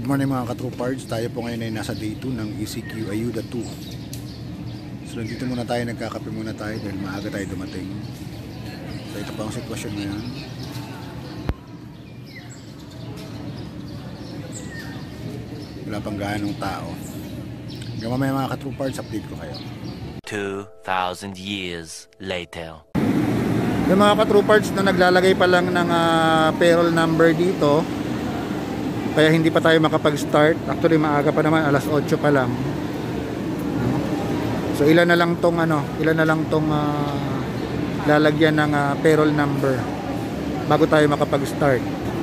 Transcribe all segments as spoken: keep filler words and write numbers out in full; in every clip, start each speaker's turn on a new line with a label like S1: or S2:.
S1: morning mga ka-troopards, tayo po ngayon ay nasa day two ng E C Q Ayuda two. So dito muna tayo, nagkakape muna tayo dahil maaga tayo dumating. So ito pa ang sitwasyon ngayon. Wala pang gaanong tao. Hanggang mamaya mga ka-troopards, update ko kayo.
S2: two thousand years later.
S1: Yung mga ka-troopards na naglalagay pa lang ng uh, payroll number dito, kaya hindi pa tayo makapag-start. Actually maaga pa naman, alas otso pa lang. So ilan na lang tong ano, ilan na lang tong uh, lalagyan ng uh, payroll number bago tayo makapag-start.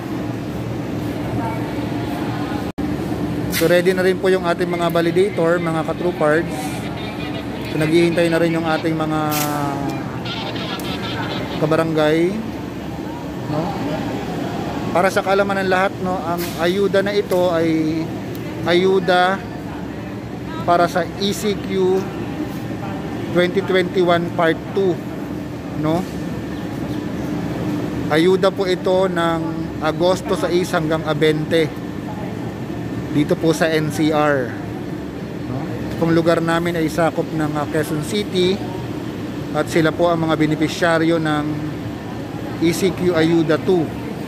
S1: So ready na rin po yung ating mga validator, mga ka-troopards. So naghihintay na rin yung ating mga kabarangay, no? Para sa kaalaman ng lahat, no, ang ayuda na ito ay ayuda para sa E C Q twenty twenty-one part two, no? Ayuda po ito ng Agosto sais hanggang twenty dito po sa N C R, no? Itong lugar namin ay sakop ng uh, Quezon City at sila po ang mga benepisyaryo ng E C Q Ayuda two.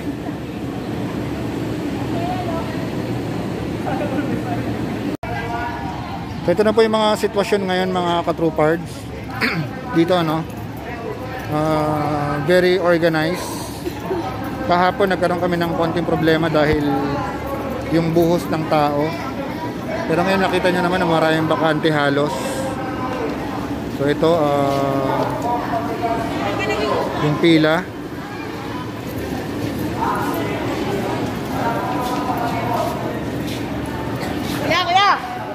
S1: So ito na po yung mga sitwasyon ngayon mga ka-troopards. Dito ano, uh, very organized. Kahapon nagkaroon kami ng konting problema dahil yung buhos ng tao. Pero ngayon nakita nyo naman na maraming bakante halos. So ito uh, yung pila.
S3: Kuya, kuya!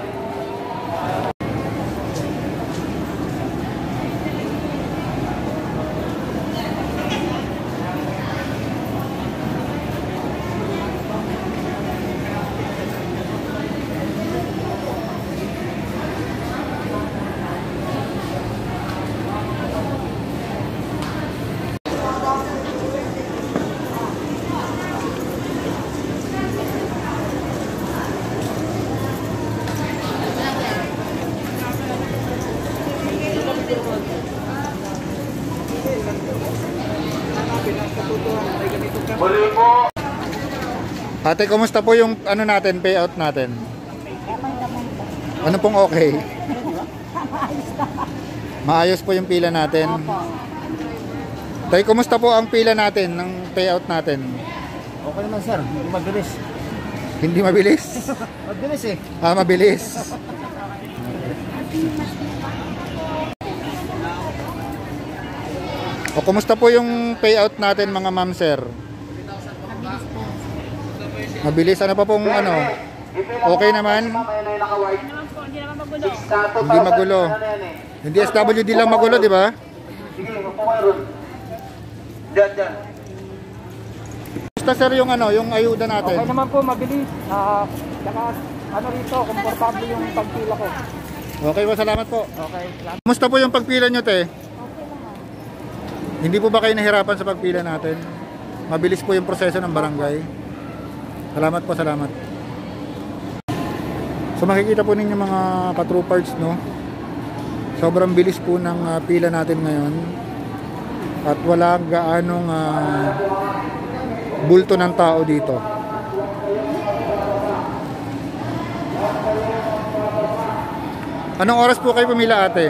S1: Ate, kumusta po yung ano natin, payout natin? Ano pong okay? Maayos po yung pila natin. Tay, kumusta po ang pila natin ng payout natin?
S4: Okay naman sir, hindi mabilis.
S1: Hindi mabilis?
S4: Mabilis eh.
S1: Ah, mabilis. O kumusta po yung payout natin mga ma'am sir? Mabilis. Ano pa pong ano? Okay naman? Hindi magulo. Hindi S W D lang magulo, di ba?
S4: Diyan, diyan.
S1: Basta sir yung ano, yung ayuda natin.
S4: Okay naman po, mabilis. Ah, uh, ano rito, komportable yung pagpila ko.
S1: Okay po, salamat po.
S4: Okay.
S1: Kumusta po yung pagpila nyo, te? Hindi po ba kayo nahirapan sa pagpila natin? Mabilis po yung proseso ng barangay. Salamat po, salamat. So makikita po ninyo mga ka-troopards, no? Sobrang bilis po ng uh, pila natin ngayon. At wala gaanong uh, bulto ng tao dito. Anong oras po kayo pumila, ate?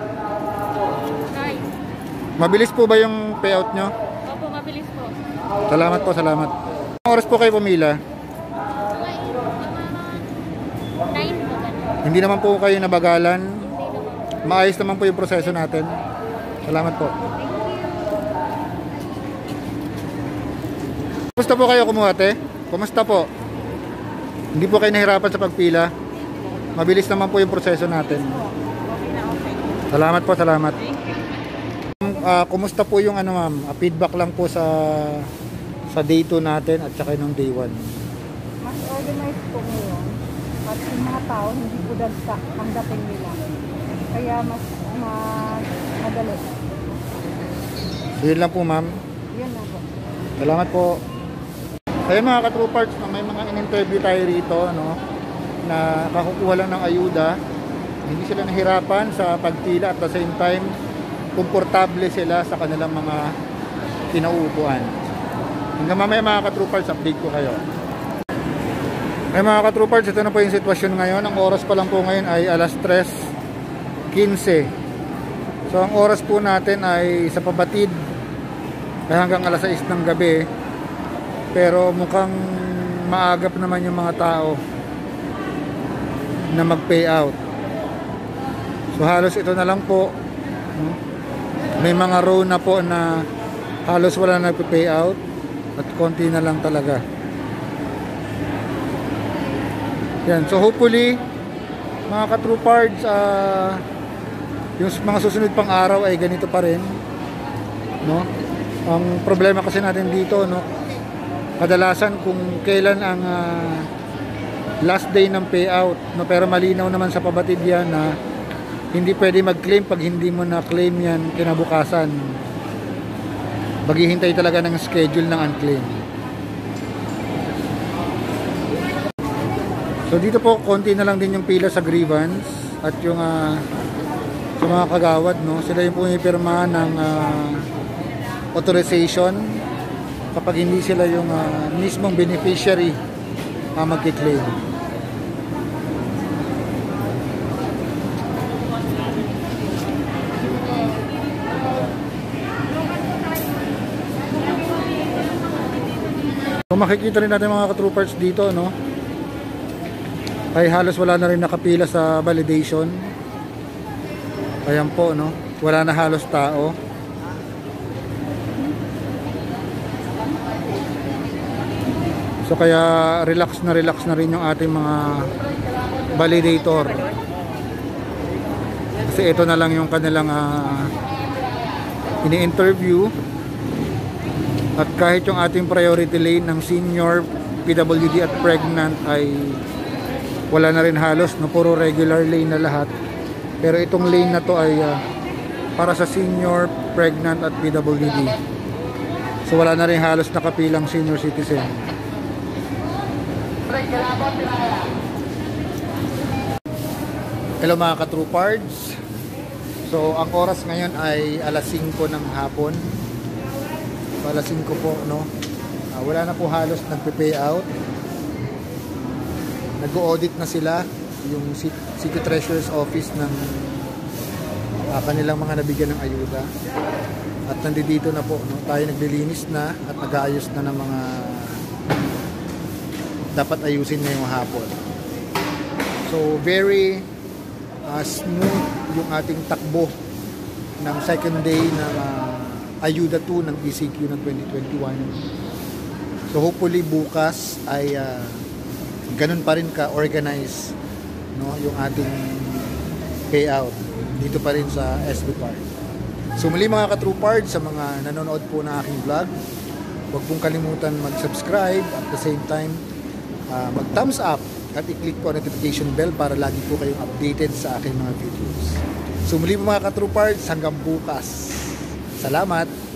S1: Mabilis po ba yung payout nyo?
S3: Opo, mabilis po.
S1: Salamat po, salamat. Anong oras po kayo pumila?
S3: nine po.
S1: Hindi naman po kayo nabagalan. Maayos naman po yung proseso natin. Salamat po. Kumusta po kayo kumuha, te? Kumusta po? Hindi po kayo nahirapan sa pagpila? Mabilis naman po yung proseso natin. Salamat po, salamat. Uh, kumusta po yung ano ma'am? Uh, feedback lang po sa sa day two natin at saka nung day one.
S5: Mas organized po ngayon at yung mga tao hindi po dagsa ang dating nila. Kaya mas mas madali.
S1: Yun lang po ma'am.
S5: Yun lang po.
S1: Salamat po. Ayun mga ka-troopards, may mga nag-interview tayo rito, no, na kakukuha lang ng ayuda. Hindi sila nahirapan sa pagpila at the same time, komportable sila sa kanilang mga kinauupuan. Hanggang mamaya mga ka-troopers, update ko kayo. Ay mga ka-troopers, ito na po yung sitwasyon ngayon. Ang oras pa lang po ngayon ay alas tres quince. So ang oras po natin ay sa pabatid ay hanggang alas sais ng gabi. Pero mukhang maagap naman yung mga tao na mag-pay out. So halos ito na lang po. May mga row na po na halos wala na nagpe-pay out at konti na lang talaga. Yan, so hopefully mga ka-troopards, uh, yung mga susunod pang araw ay ganito pa rin, no? Ang problema kasi natin dito, no, kadalasan kung kailan ang uh, last day ng payout, no, pero malinaw naman sa pabatid yan na hindi pwede mag-claim pag hindi mo na-claim yan kinabukasan. Maghihintay talaga ng schedule ng unclaim. So dito po konti na lang din yung pila sa grievance at yung uh, sa mga kagawad, no, sila yung pumipirma ng uh, authorization kapag hindi sila yung uh, mismong beneficiary uh, magki-claim. So makikita rin natin mga ka-troopers dito, no, ay halos wala na rin nakapila sa validation. Ayan po, no, wala na halos tao. So kaya relax na relax na rin yung ating mga validator. Kasi ito na lang yung kanilang uh, ini-interview. At kahit yung ating priority lane ng senior, P W D at pregnant ay wala na rin halos, no, puro regular lane na lahat. Pero itong lane na to ay uh, para sa senior, pregnant at P W D. So wala na rin halos nakapilang senior citizen. Hello mga ka-troopards. So ang oras ngayon ay alas singko ng hapon. So alas singko po, no. Uh, wala na po halos nagpe-pay out. Nag-audit na sila yung City Treasurer's Office ng uh, kanilang mga nabigyan ng ayuda. At nandito na po, no, tayo naglilinis na at nag-aayos na ng mga dapat ayusin ngayong hapon. So very uh, smooth yung ating takbo ng second day ng uh, ayuda two ng E C Q ng twenty twenty-one. So hopefully bukas ay uh, ganun pa rin ka-organize, no, yung ating payout dito pa rin sa S B Park. So muli mga ka-troopard, sa mga nanonood po ng aking vlog, huwag pong kalimutan mag-subscribe at the same time uh, mag-thumbs up at i-click po ang notification bell para lagi po kayong updated sa aking mga videos. So muli mga ka-troopards, hanggang bukas. Salamat!